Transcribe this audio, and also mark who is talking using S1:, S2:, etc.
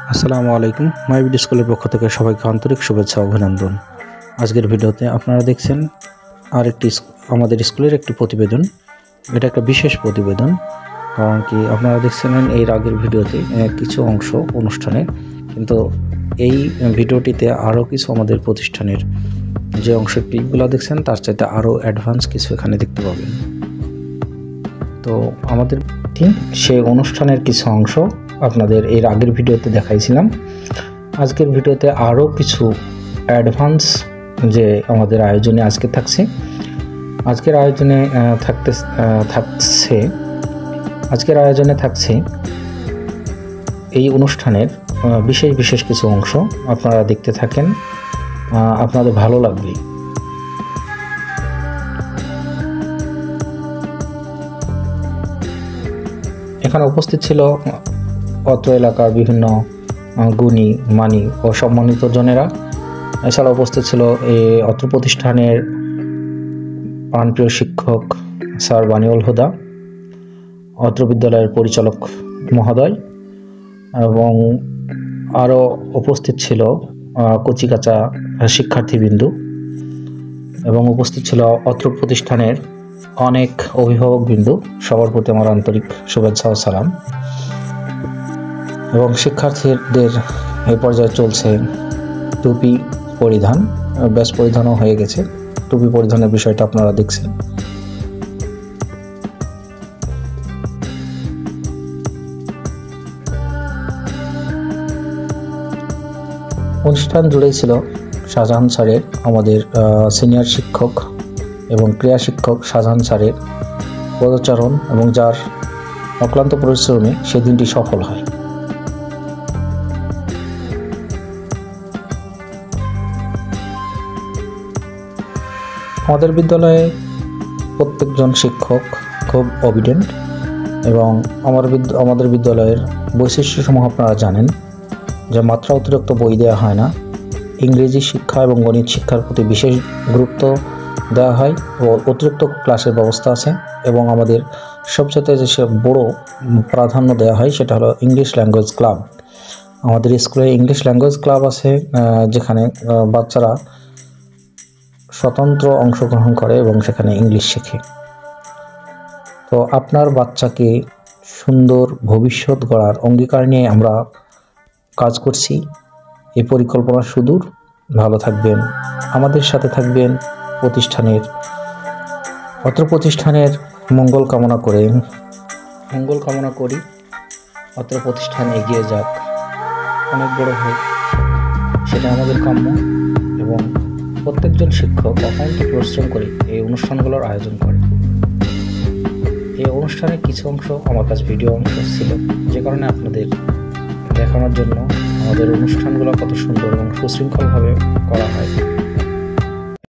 S1: আসসালামু আলাইকুম। মাইবিডি স্কুলের পক্ষ থেকে সবাইকে আন্তরিক শুভেচ্ছা ও অভিনন্দন। আজকের ভিডিওতে আপনারা দেখছেন আরেকটি আমাদের স্কুলের একটি প্রতিবেদন। এটা একটা বিশেষ প্রতিবেদন, কারণ কি আপনারা দেখছিলেন এর আগের ভিডিওতে কিছু অংশ অনুষ্ঠানের, কিন্তু এই ভিডিওটিতে আরও কিছু আমাদের প্রতিষ্ঠানের যে অংশের ক্লিপগুলো দেখছেন তার চাইতে আরও অ্যাডভান্স কিছু এখানে দেখতে পাবেন। তো আমাদের সেই অনুষ্ঠানের কিছু অংশ আপনাদের এর আগের ভিডিওতে দেখাইছিলাম। আজকের ভিডিওতে আরও কিছু অ্যাডভান্স যে আমাদের আয়োজনে আজকে থাকছে। আজকের আয়োজনে থাকছে এই অনুষ্ঠানের বিশেষ কিছু অংশ। আপনারা দেখতে থাকেন, আপনাদের ভালো লাগবে। এখানে উপস্থিত ছিল অত্র এলাকার বিভিন্ন গুণী, মানী ও সম্মানিত জনেরা। এছাড়া উপস্থিত ছিল অত্র প্রতিষ্ঠানের প্রাণপ্রিয় শিক্ষক স্যার বানিউল হুদা, অত্র বিদ্যালয়ের পরিচালক মহোদয়, এবং আরও উপস্থিত ছিল কচিকাঁচা শিক্ষার্থীবৃন্দু, এবং উপস্থিত ছিল অত্র প্রতিষ্ঠানের অনেক অভিভাবকবৃন্দু। সবার প্রতি আমার আন্তরিক শুভেচ্ছা ও সালাম। এবং শিক্ষার্থীদের এই পর্যায়ে চলছে টুপি পরিধান, ব্যাস পরিধানও হয়ে গেছে। টুপি পরিধানের বিষয়টা আপনারা দেখছেন। অনুষ্ঠান জুড়েই ছিল শাহজাহান স্যারের, আমাদের সিনিয়র শিক্ষক এবং ক্রীড়া শিক্ষক শাহজাহান স্যারের পদচারণ, এবং যার অক্লান্ত পরিশ্রমে সেদিনটি সফল হয়। আমাদের বিদ্যালয়ে প্রত্যেকজন শিক্ষক খুব অবিডেন্ট, এবং আমাদের বিদ্যালয়ের বৈশিষ্ট্যসমূহ আপনারা জানেন যে মাত্রা অতিরিক্ত বই দেওয়া হয় না। ইংরেজি শিক্ষা এবং গণিত শিক্ষার প্রতি বিশেষ গুরুত্ব দেওয়া হয় ও অতিরিক্ত ক্লাসের ব্যবস্থা আছে। এবং আমাদের সবচেয়ে যে বড় প্রাধান্য দেওয়া হয় সেটা হলো ইংলিশ ল্যাঙ্গুয়েজ ক্লাব। আমাদের স্কুলে ইংলিশ ল্যাঙ্গুয়েজ ক্লাব আছে, যেখানে বাচ্চারা স্বতন্ত্র অংশগ্রহণ করে এবং সেখানে ইংলিশ শেখে। তো আপনার বাচ্চাকে সুন্দর ভবিষ্যৎ গড়ার অঙ্গীকার নিয়ে আমরা কাজ করছি। এই পরিকল্পনা সুদূর। ভালো থাকবেন, আমাদের সাথে থাকবেন। অত্র প্রতিষ্ঠানের মঙ্গল কামনা করি। অত্র প্রতিষ্ঠান এগিয়ে যাক, অনেক বড় হোক, সেটা আমাদের কাম্য। এবং প্রত্যেকজন শিক্ষক অক্লান্ত পরিশ্রম করে এই অনুষ্ঠানগুলোর আয়োজন করে। এই অনুষ্ঠানের কিছু অংশ আমার কাছে ভিডিও অংশ ছিল, যে কারণে আপনাদের দেখানোর জন্য আমাদের অনুষ্ঠানগুলো কত সুন্দর এবং সুশৃঙ্খলভাবে করা হয়